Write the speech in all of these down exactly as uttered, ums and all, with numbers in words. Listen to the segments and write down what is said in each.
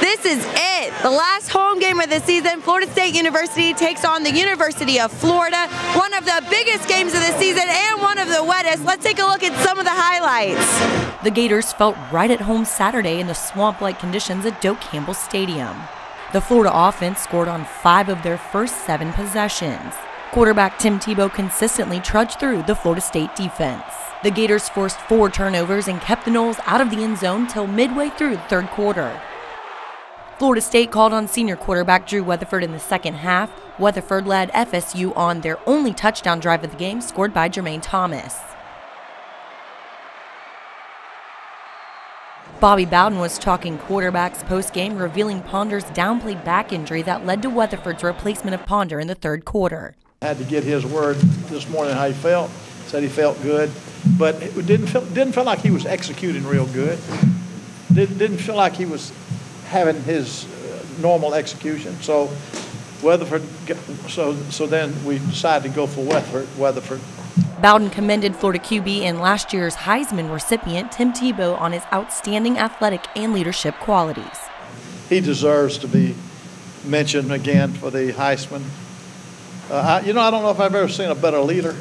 This is it. The last home game of the season. Florida State University takes on the University of Florida. One of the biggest games of the season and one of the wettest. Let's take a look at some of the highlights. The Gators felt right at home Saturday in the swamp-like conditions at Doak Campbell Stadium. The Florida offense scored on five of their first seven possessions. Quarterback Tim Tebow consistently trudged through the Florida State defense. The Gators forced four turnovers and kept the Noles out of the end zone till midway through the third quarter. Florida State called on senior quarterback Drew Weatherford in the second half. Weatherford led F S U on their only touchdown drive of the game, scored by Jermaine Thomas. Bobby Bowden was talking quarterbacks post-game, revealing Ponder's downplayed back injury that led to Weatherford's replacement of Ponder in the third quarter. I had to get his word this morning how he felt. Said he felt good, but it didn't feel, didn't feel like he was executing real good. Didn't, didn't feel like he was having his uh, normal execution. So Weatherford, so so then we decided to go for Weatherford. Weatherford. Bowden commended Florida Q B and last year's Heisman recipient Tim Tebow on his outstanding athletic and leadership qualities. He deserves to be mentioned again for the Heisman. Uh, I, you know, I don't know if I've ever seen a better leader.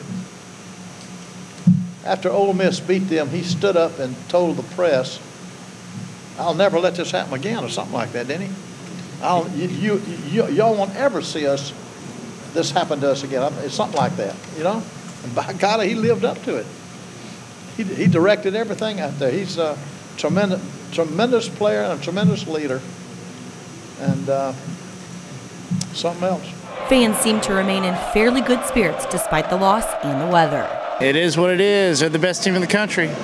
After Ole Miss beat them, he stood up and told the press, "I'll never let this happen again," or something like that, didn't he? I'll, you, you, you, y'all won't ever see us, this happen to us again. It's something like that, you know? And by God, he lived up to it. He, he directed everything out there. He's a tremendous, tremendous player and a tremendous leader. And uh, something else. Fans seem to remain in fairly good spirits despite the loss and the weather. It is what it is. They're the best team in the country. Who?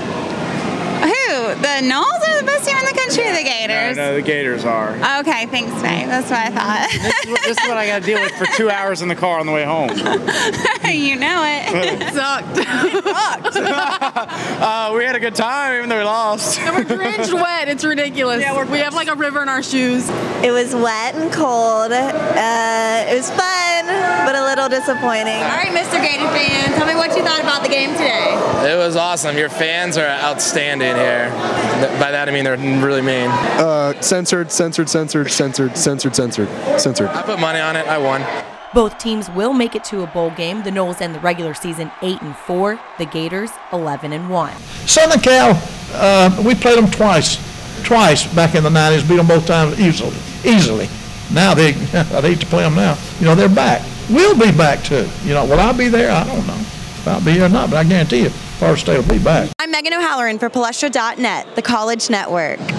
The Noles are the best team in the country, or the Gators? No, no, the Gators are. Okay, thanks, Faye. That's what I thought. This is what, this is what I got to deal with for two hours in the car on the way home. You know it. It sucked. It sucked. uh, we had a good time, even though we lost. And we're drenched wet. It's ridiculous. Yeah, we're we have like a river in our shoes. It was wet and cold. Uh, it was fun, but a little disappointing. All right, Mister Gator fan, tell me what you thought about the game today. It was awesome. Your fans are outstanding here. By that I mean they're really mean. Uh, censored, censored, censored, censored, censored, censored, censored. I put money on it. I won. Both teams will make it to a bowl game. The Noles end the regular season eight and four. The Gators eleven and one. Southern Cal, uh, we played them twice, twice back in the nineties. Beat them both times easily. Easily. Now they, I'd hate to play them now. You know they're back. We'll be back too. You know, will I be there? I don't know if I'll be here or not, but I guarantee you, Florida State will be back. I'm Meagan O'Halloran for Palestra dot net, the College Network.